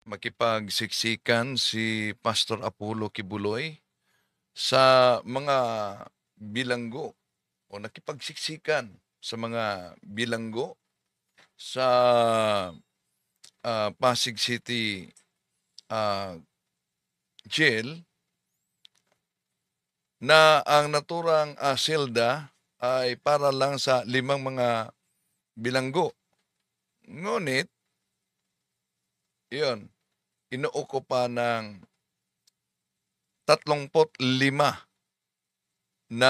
makipagsiksikan si Pastor Apollo Kibuloy sa mga bilanggo o nakipagsiksikan sa mga bilanggo sa Pasig City Jail na ang naturang selda ay para lang sa 5 mga bilanggo. Ngunit, iyon, inuokupa ng 35 na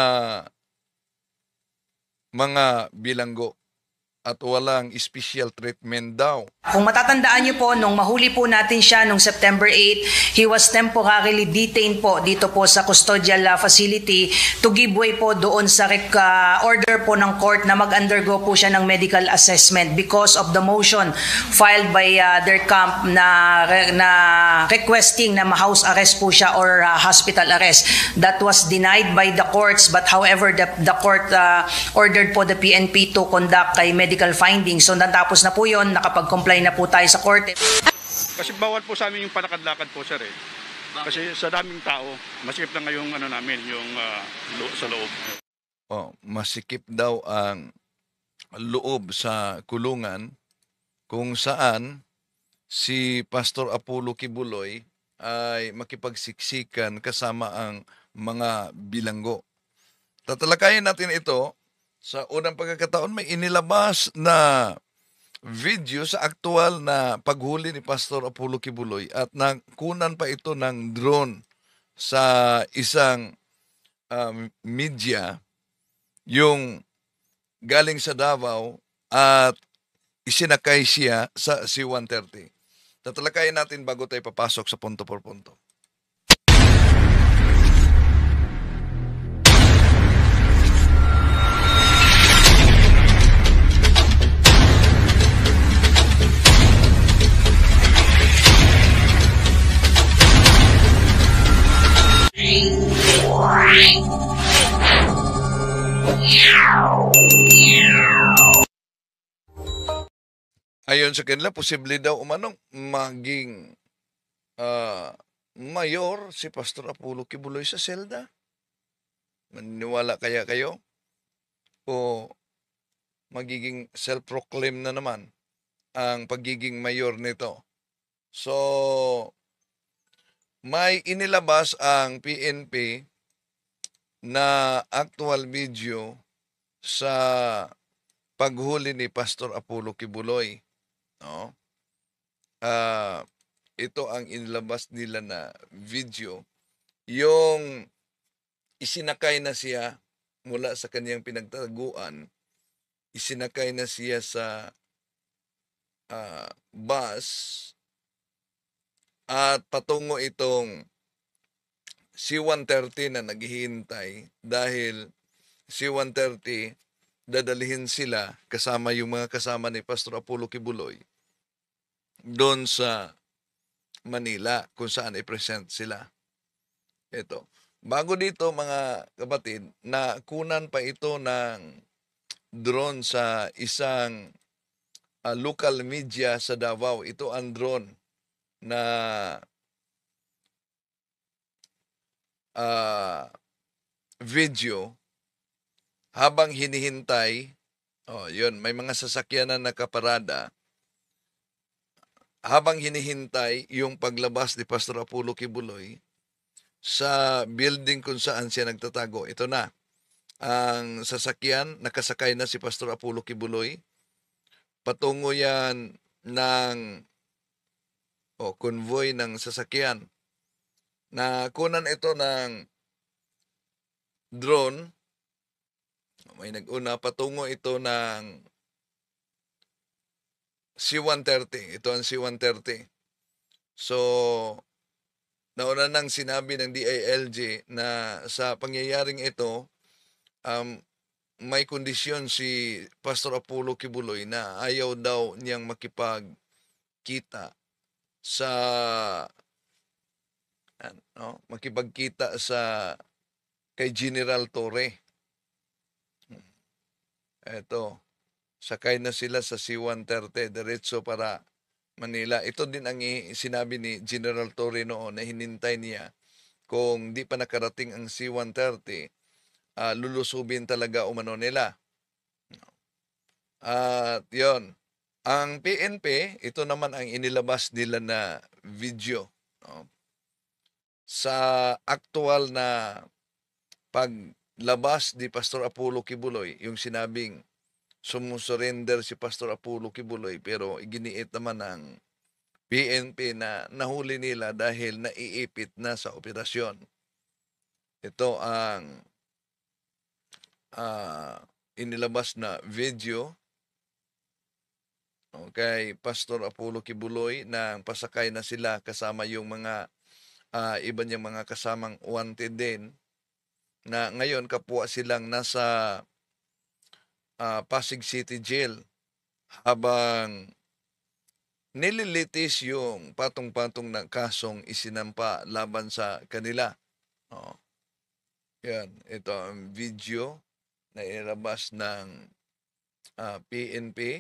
mga bilanggo at walang special treatment daw. Kung matatandaan niyo po, nung mahuli po natin siya nung September 8, he was temporarily detained po dito po sa custodial facility to give way po doon sa order po ng court na mag-undergo po siya ng medical assessment because of the motion filed by their camp na requesting na ma-house arrest po siya or hospital arrest. That was denied by the courts, but however the court ordered po the PNP to conduct a medical findings. So natapos na po yun, nakapag-comply na po tayo sa korte. Kasi bawal po sa amin yung palakad-lakad po, sir. Kasi sa daming tao, masikip na ngayong namin, yung sa loob. Masikip daw ang loob sa kulungan kung saan si Pastor Apollo Kibuloy ay makipagsiksikan kasama ang mga bilanggo. Tatalakayin natin ito sa unang pagkakataon. May inilabas na video sa aktual na paghuli ni Pastor Apollo Kibuloy at nakunan pa ito ng drone sa isang media yung galing sa Davao at isinakay siya sa C-130. Tatalakayin natin bago tayo papasok sa punto por punto. Ayon sa kanila, posible daw umanong maging mayor si Pastor Apollo Kibuloy sa selda. Maniniwala kaya kayo? O magiging self-proclaim na naman ang pagiging mayor nito? So, may inilabas ang PNP na actual video sa paghuli ni Pastor Apollo Kibuloy. No? Ito ang inilabas nila na video. Yung isinakay na siya mula sa kanyang pinagtaguan, isinakay na siya sa bus at patungo itong C-130 na naghihintay dahil C-130 dadalhin sila kasama yung mga kasama ni Pastor Apollo Kibuloy doon sa Manila kung saan i-present sila. Ito. Bago dito mga kapatid, nakunan pa ito ng drone sa isang local media sa Davao. Ito ang drone na video habang hinihintay, yun, may mga sasakyan na nakaparada. Habang hinihintay yung paglabas ni Pastor Apollo Kibuloy sa building kung saan siya nagtatago. Ito na, ang sasakyan, nakasakay na si Pastor Apollo Kibuloy. Patungo yan ng convoy ng sasakyan. Nakunan ito ng drone. May nag-una, patungo ito ng C-130. Ito ang C-130. So, nauna nang sinabi ng DILG na sa pangyayaring ito, may kondisyon si Pastor Apollo Kibuloy na ayaw daw niyang makipagkita sa kay General Torre. Eto, sakay na sila sa C-130 diretso para Manila. Ito din ang sinabi ni General Torre noon na hinintay niya kung di pa nakarating ang C-130, lulusubin talaga umano nila. At yon, ang PNP, ito naman ang inilabas nila na video. No? Sa aktual na paglabas ni Pastor Apollo Kibuloy, yung sinabing sumusurrender si Pastor Apollo Kibuloy, pero iginiit naman ng PNP na nahuli nila dahil naiipit na sa operasyon. Ito ang inilabas na video kay Pastor Apollo Kibuloy na pasakay na sila kasama yung mga iba niyang mga kasamang wanted din na ngayon kapwa silang nasa Pasig City Jail habang nililitis yung patong-patong ng kasong isinampa laban sa kanila. Yan, ito ang video na inilabas ng PNP.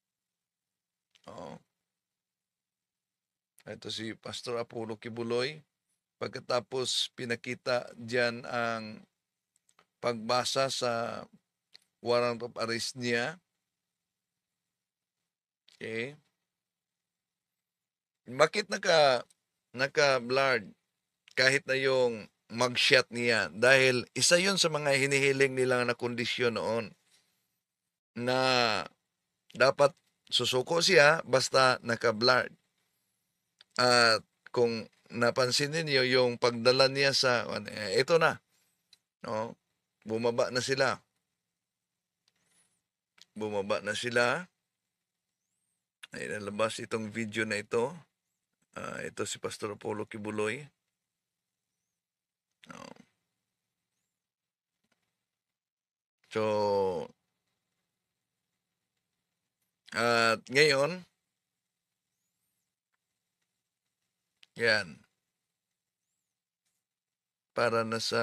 Ito si Pastor Apollo Kibuloy. Pagkatapos pinakita diyan ang pagbasa sa warrant of arrest niya. Okay. Bakit naka-blurred kahit na yung mugshot niya? Dahil isa yun sa mga hinihiling nilang na kondisyon noon na dapat susuko siya basta naka-blurred. At kung napansin niyo yung pagdala niya sa ito na. No? Bumaba na sila. Ay nalabas itong video na ito. Ito si Pastor Apollo Kibuloy. So, at ngayon, yan, para na sa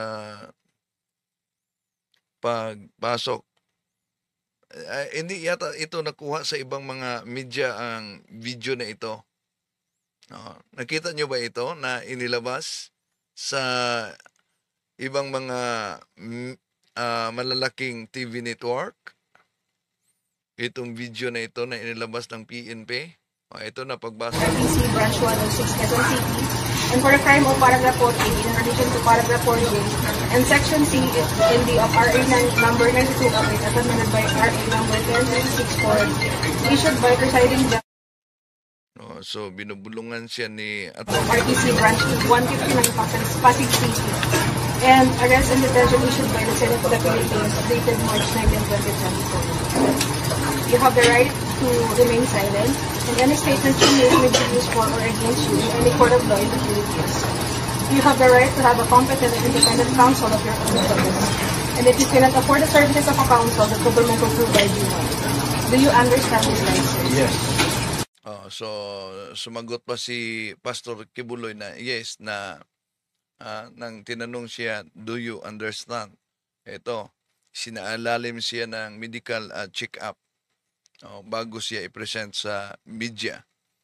pagpasok. Hindi yata ito nakuha sa ibang mga media ang video na ito. Nakita nyo ba ito na inilabas sa ibang mga malalaking TV network? Itong video na ito na inilabas ng PNP. Ito na pagbasa. RTC Branch 106, Quezon City. And for the crime of Paragraph 48 in addition to Paragraph 48 and Section C in the of RA number 92 of it, as amended by RA number 10364, issued by presiding judge. So, binubulungan siya ni RTC Branch 159 Pasig City. And arrest and detention issued by the Senate of the Philippines dated March 19, 2024. You have the right to remain silent, and any statements you make may be used for or against you in any court of law in the Philippines. You have the right to have a competent and independent counsel of your own choice. And if you cannot afford the services of a counsel, the government will provide you one. Do you understand this right, sir? Yes. So, sumagot pa si Pastor Kibuloy na yes, na nang tinanong siya, do you understand? Ito, sinaalalim siya ng medical check-up bago siya i-present sa media.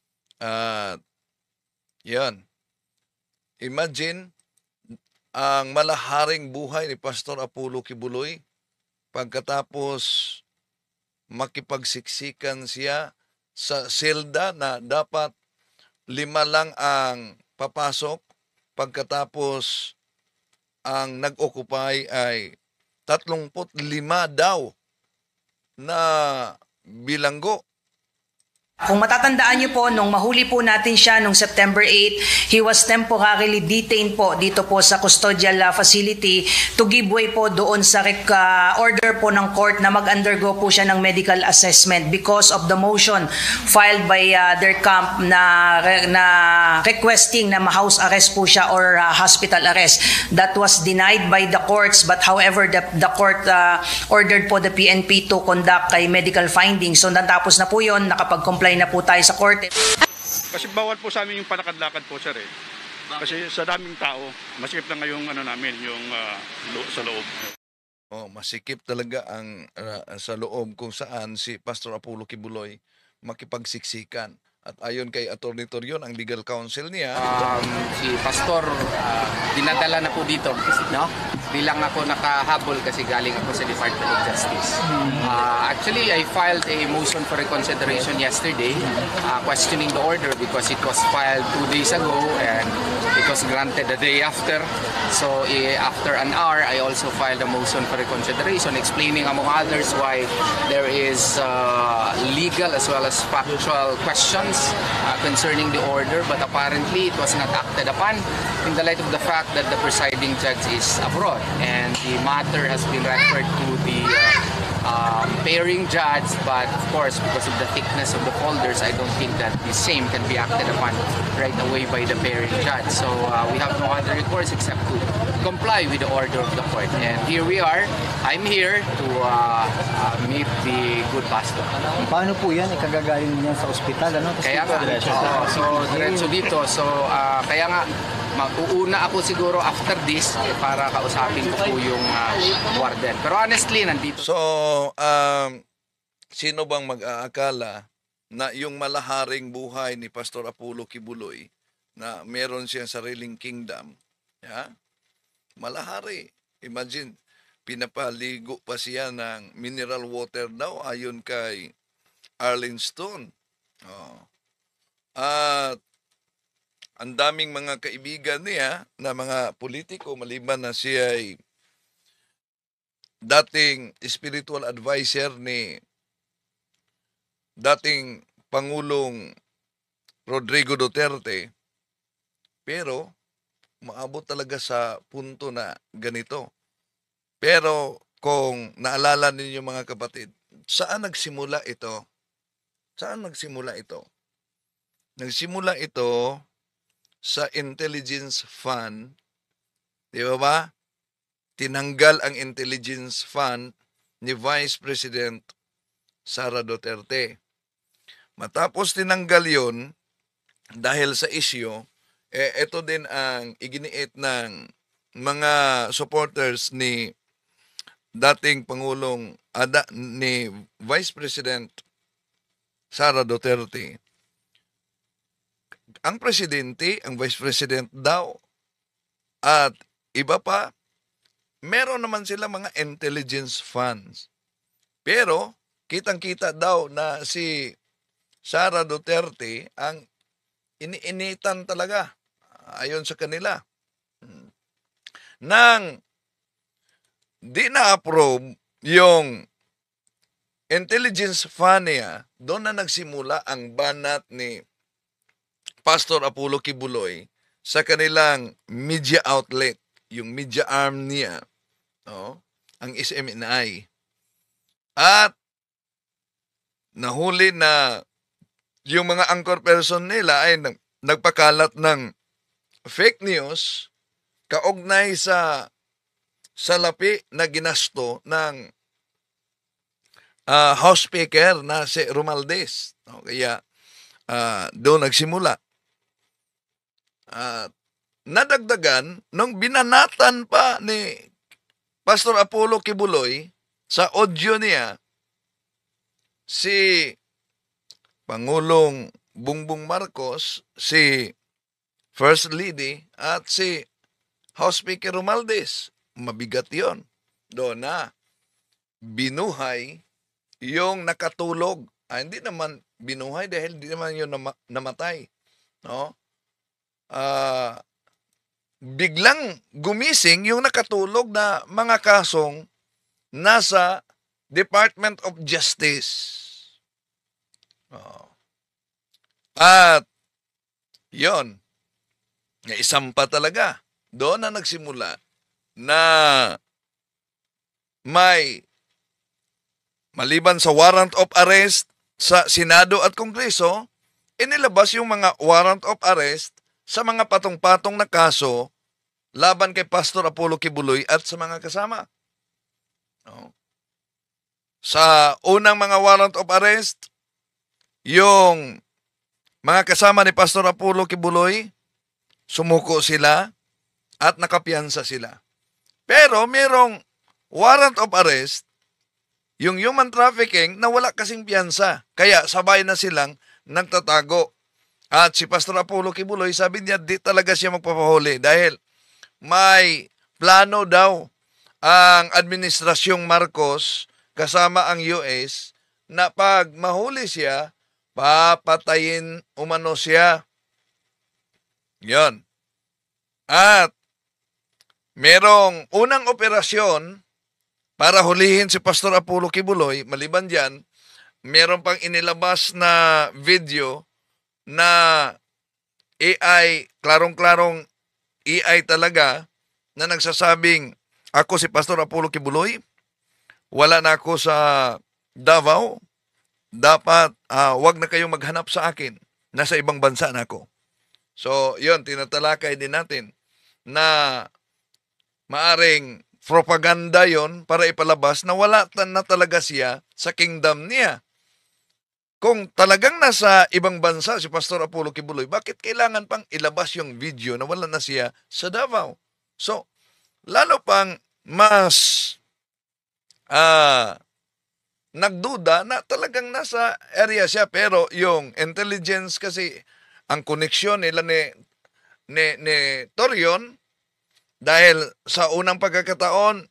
Yan. Imagine ang malaharing buhay ni Pastor Apollo Kibuloy pagkatapos makipagsiksikan siya sa selda na dapat 5 lang ang papasok, pagkatapos ang nag-occupy ay 35 daw na bilanggo. Kung matatandaan niyo po, nung mahuli po natin siya nung September 8, he was temporarily detained po dito po sa custodial facility to give way po doon sa order po ng court na mag-undergo po siya ng medical assessment because of the motion filed by their camp na requesting na ma-house arrest po siya or hospital arrest. That was denied by the courts, but however the court ordered po the PNP to conduct a medical findings. So natapos na po yun, nakapag-comply na po tayo sa korte. Kasi bawal po sa amin yung palakad-lakad po, sir. Kasi sa daming tao, masikip na ngayong namin, yung sa loob. Masikip talaga ang sa loob kung saan si Pastor Apollo Kibuloy makipagsiksikan. At ayon kay Attorney Torion, ang legal counsel niya, Si Pastor, dinadala na po dito, no? Bilang ako nakahabol kasi galing ako sa Department of Justice. Actually, I filed a motion for reconsideration yesterday, questioning the order because it was filed 2 days ago and it was granted the day after. So, after an hour, I also filed a motion for reconsideration explaining, among others, why there is legal as well as factual questions concerning the order, but apparently it was not acted upon in the light of the fact that the presiding judge is abroad and the matter has been referred to the pairing judge, but of course because of the thickness of the folders, I don't think that the same can be acted upon right away by the pairing judge. So we have no other recourse except to comply with the order of the court, and here we are. I'm here to meet the good pastor. Paano po yan? Ikagagaling niya sa ospital, ano? Tapos Kaya dito, nga, diretso. so diretso dito. So kaya nga, mag-uuna ako siguro after this para kausapin ko po yung warden. Pero honestly, nandito. so, sino bang mag-aakala na yung malaharing buhay ni Pastor Apollo Kibuloy, na meron siyang sariling kingdom, malahari. Imagine, pinapaligo pa siya ng mineral water daw ayon kay Arlene Stone. At ang daming mga kaibigan niya na mga politiko, maliban na siya ay dating spiritual advisor ni dating Pangulong Rodrigo Duterte, pero maabot talaga sa punto na ganito. Pero kung naalala ninyo mga kapatid, saan nagsimula ito? Saan nagsimula ito? Nagsimula ito sa intelligence fund. Di ba? Tinanggal ang intelligence fund ni Vice President Sara Duterte. Matapos tinanggal yon dahil sa issue, ito din ang iginiit ng mga supporters ni dating Pangulong ni Vice President Sara Duterte. Ang presidente, ang vice president daw, at iba pa, meron naman sila mga intelligence funds. Pero, kitang-kita daw na si Sara Duterte ang iniinitan talaga, ayon sa kanila. Nang di na-approve yung intelligence fund niya, doon na nagsimula ang banat ni Pastor Apollo Kibuloy sa kanilang media outlet, yung media arm niya, ang SMNI. At nahuli na yung mga anchor person nila ay nagpakalat ng fake news kaugnay sa salapi na ginasto ng House Speaker na si Romualdez. Kaya doon nagsimula. Nadagdagan nung binanatan pa ni Pastor Apollo Kibuloy sa audio niya si Pangulong Bongbong Marcos, si First Lady at si House Speaker Romualdez. Mabigat yon. Doon na binuhay yung nakatulog. Hindi naman binuhay dahil hindi naman yun namatay. No? Biglang gumising yung nakatulog na mga kasong nasa Department of Justice. At yon, isampa talaga. Doon na nagsimula na may maliban sa warrant of arrest sa Senado at Kongreso, inilabas yung mga warrant of arrest sa mga patong-patong na kaso laban kay Pastor Apollo Kibuloy at sa mga kasama. Sa unang mga warrant of arrest, yung mga kasama ni Pastor Apollo Kibuloy, sumuko sila at nakapiyansa sila. Pero merong warrant of arrest, yung human trafficking, na wala kasing piyansa. Kaya sabay na silang nagtatago. At si Pastor Apollo Kibuloy, sabi niya, di talaga siya magpapahuli dahil may plano daw ang Administrasyong Marcos kasama ang US na pag mahuli siya, papatayin umano siya. Yon. At merong unang operasyon para hulihin si Pastor Apollo Kibuloy. Maliban dyan, meron pang inilabas na video na AI, klarong-klarong AI talaga, na nagsasabing, ako si Pastor Apollo Kibuloy, wala na ako sa Davao, dapat wag na kayong maghanap sa akin, nasa ibang bansa na ako. So, yun, tinatalakay din natin na maaring propaganda yon para ipalabas na wala na talaga siya sa kingdom niya. Kung talagang nasa ibang bansa si Pastor Apollo Kibuloy, bakit kailangan pang ilabas yung video na wala na siya sa Davao? So, lalo pang mas nagduda na talagang nasa area siya. Pero yung intelligence kasi, ang koneksyon nila ni Torion, dahil sa unang pagkakataon,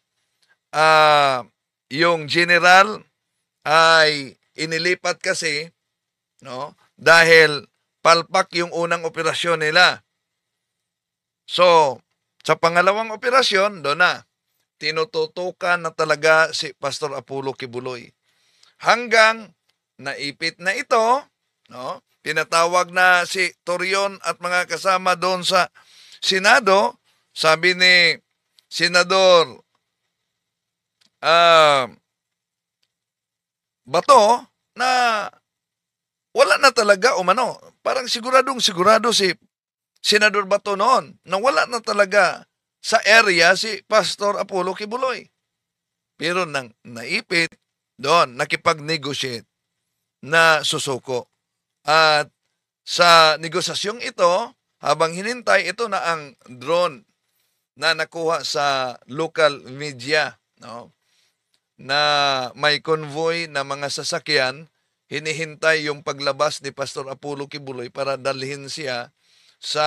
yung general ay inilipat kasi, no, dahil palpak yung unang operasyon nila. So, sa pangalawang operasyon, doon na, tinututukan na talaga si Pastor Apollo Kibuloy. Hanggang naipit na ito, no, tinatawag na si Torion at mga kasama doon sa Senado. Sabi ni Senador Bato na wala na talaga umano. Parang sigurado si Senador Bato noon na wala na talaga sa area si Pastor Apollo Kibuloy. Pero nang naipit doon, nakipag-negotiate na susuko. At sa negosasyong ito, habang hinintay, ito na ang drone na nakuha sa local media, no, na may convoy na mga sasakyan, hinihintay yung paglabas ni Pastor Apollo Kibuloy para dalhin siya sa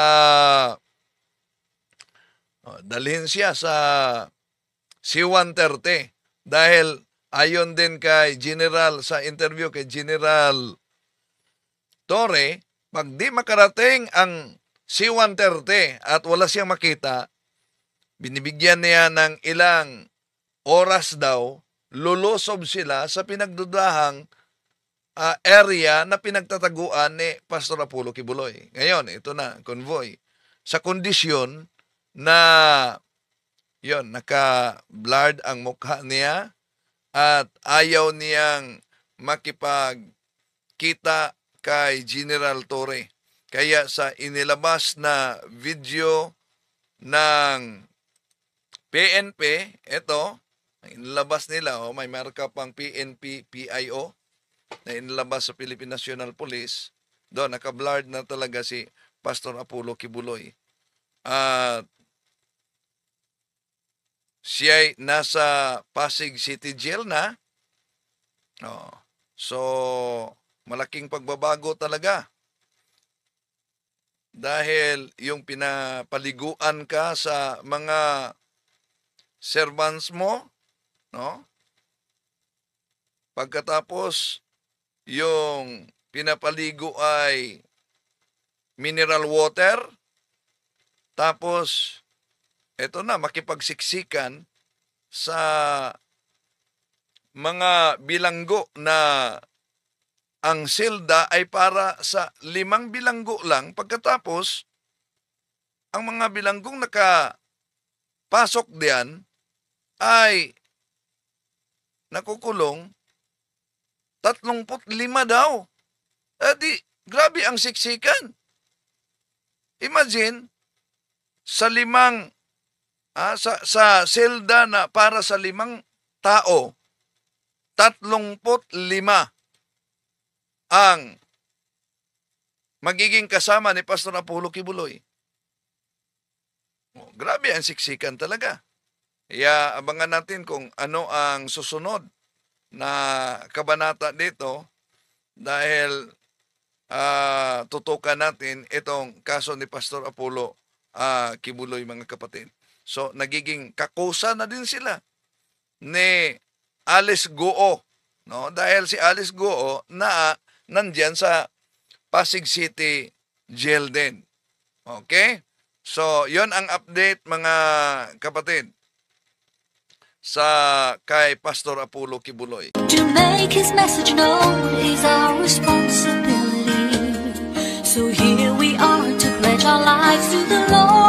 C-130. Dahil ayon din kay General, sa interview kay General Torre, pag di makarating ang C-130 at wala siyang makita, binibigyan niya ng ilang oras daw, lulusob sila sa pinagdudahang area na pinagtataguan ni Pastor Apollo Kibuloy. Ngayon, ito na, convoy. Sa kondisyon na yon, naka-blurred ang mukha niya at ayaw niyang makipagkita kay General Torre. Kaya sa inilabas na video ng PNP, ito, inilabas nila, may marka pang PNP, PIO, na inilabas sa Philippine National Police. Doon, naka-blurred na talaga si Pastor Apollo Kibuloy. At siya'y nasa Pasig City Jail na. So, malaking pagbabago talaga. Dahil yung pinapaliguan ka sa mga servants mo, no? Pagkatapos, yung pinapaligo ay mineral water, tapos, eto na, makipagsiksikan sa mga bilanggo na ang silda ay para sa 5 bilanggo lang. Pagkatapos, ang mga bilanggong nakapasok diyan ay nakukulong 35 daw. Grabe ang siksikan. Imagine, sa sa silda na para sa 5 tao, 35 ang magiging kasama ni Pastor Apollo Kibuloy. Grabe ang siksikan talaga. Kaya abangan natin kung ano ang susunod na kabanata dito, dahil tutukan natin itong kaso ni Pastor Apollo Kibuloy, mga kapatid. So, nagiging kakusa na din sila ni Alice Goo, no? Dahil si Alice Goo nandyan sa Pasig City Jail din. Okay? So, yon ang update, mga kapatid, sa kay Pastor Apollo Kibuloy. To make his message known is our responsibility. So here we are to pledge our lives to the Lord.